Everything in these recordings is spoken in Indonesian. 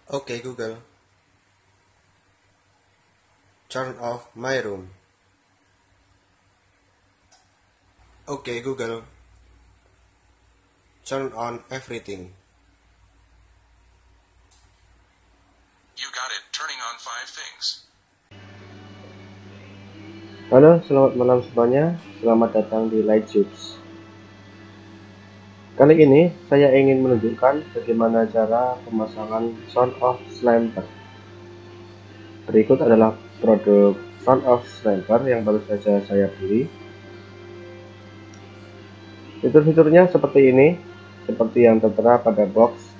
Oke Google, turn off my room. Oke Google, turn on everything. You got it, turning on 5 things. Halo, selamat malam semuanya. Selamat datang di Lightships. Kali ini saya ingin menunjukkan bagaimana cara pemasangan Sound of Slamper. Berikut adalah produk Sound of Slamper yang baru saja saya beli. Fitur-fiturnya seperti ini, seperti yang tertera pada box.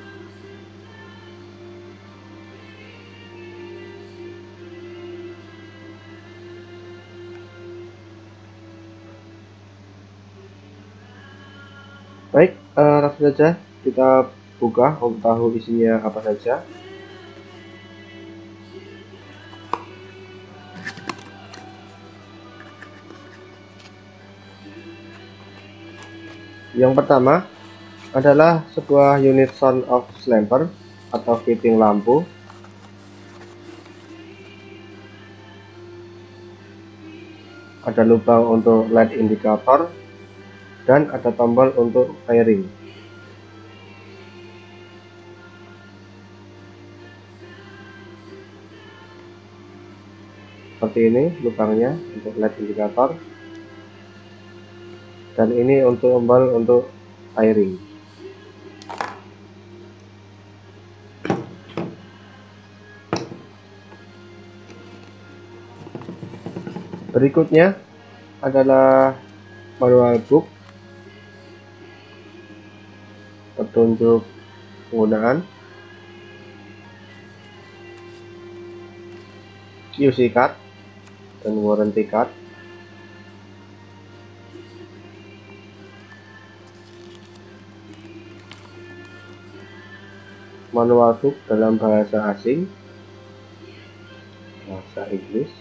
Baik, langsung saja kita buka untuk tahu isinya apa saja. Yang pertama adalah sebuah unit Sound of Slamper atau fitting lampu. Ada lubang untuk LED indikator dan ada tombol untuk fairing. Seperti ini lubangnya untuk LED indikator, dan ini untuk tombol untuk fairing. Berikutnya adalah manual book, petunjuk penggunaan, QC card dan warranty card. Manual book dalam bahasa asing, bahasa Inggris.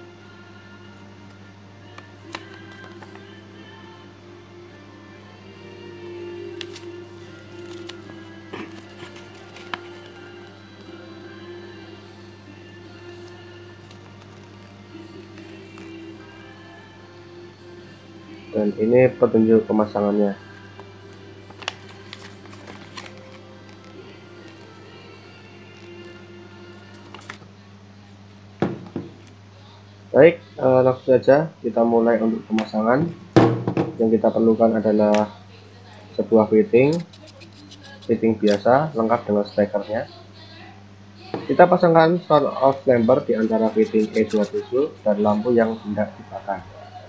Dan ini petunjuk pemasangannya. Baik, langsung saja kita mulai untuk pemasangan. Yang kita perlukan adalah sebuah fitting biasa lengkap dengan stekernya. Kita pasangkan Sound of Slamper di antara fitting E27 dan lampu yang hendak dibakar.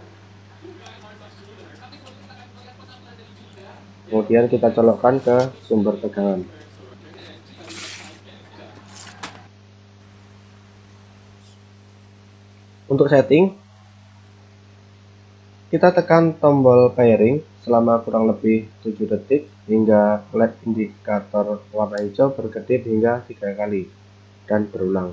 Kemudian kita colokkan ke sumber tegangan. Untuk setting, kita tekan tombol pairing selama kurang lebih 7 detik hingga LED indikator warna hijau berkedip hingga 3 kali dan berulang.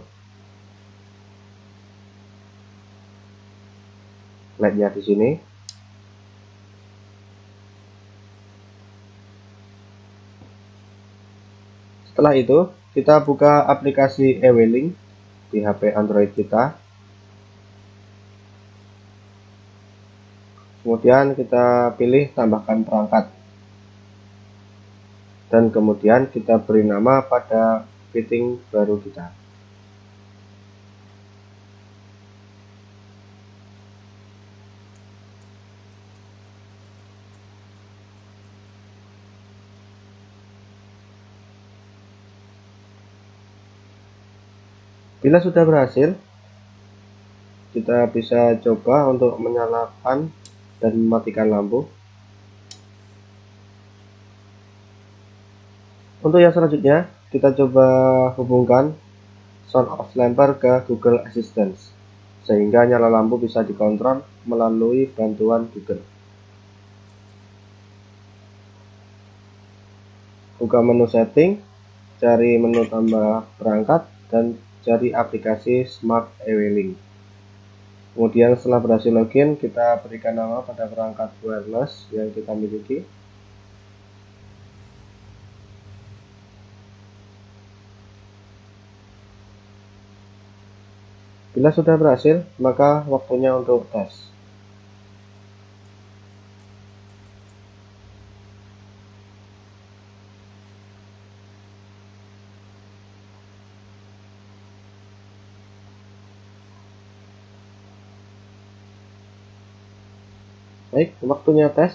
LED-nya di sini. Setelah itu, kita buka aplikasi Ewelink di HP Android kita. Kemudian kita pilih tambahkan perangkat. Dan kemudian kita beri nama pada fitting baru kita. Bila sudah berhasil, kita bisa coba untuk menyalakan dan mematikan lampu. Untuk yang selanjutnya, kita coba hubungkan Sound of Slamper ke Google Assistant, sehingga nyala lampu bisa dikontrol melalui bantuan Google. Buka menu setting, cari menu tambah perangkat, dan cari aplikasi Smart Ewelink. Kemudian setelah berhasil login, kita berikan nama pada perangkat wireless yang kita miliki. Bila sudah berhasil, maka waktunya untuk tes. Baik, waktunya tes.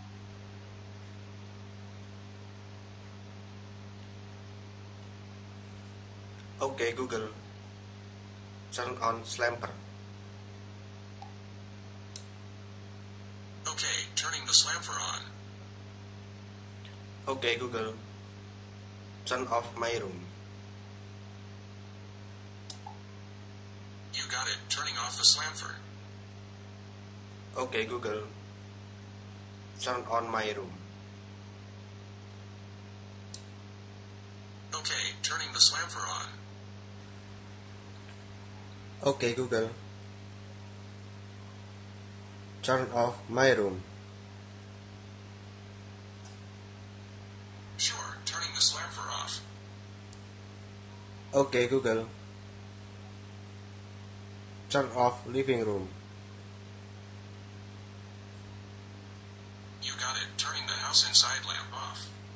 Okay, Google, turn on Slamper. Okay, turning the slamper on. Okay, Google, turn off my room. You got it, turning off the slamper. Okay, Google, turn on my room. Okay, turning the slamper on. Okay, Google, turn off my room. Sure, turning the slamper off. Okay, Google, turn off living room. You got it, turning the house inside lamp off.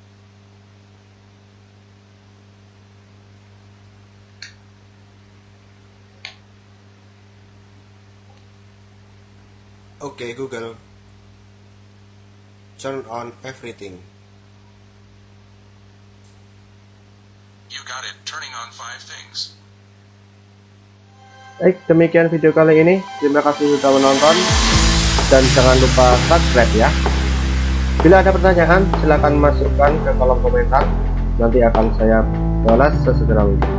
Okay, Google, turn on everything. You got it, turning on 5 things. Baik, demikian video kali ini. Terima kasih sudah menonton. Dan jangan lupa subscribe ya. Bila ada pertanyaan, silakan masukkan ke kolom komentar. Nanti akan saya balas sesegera mungkin.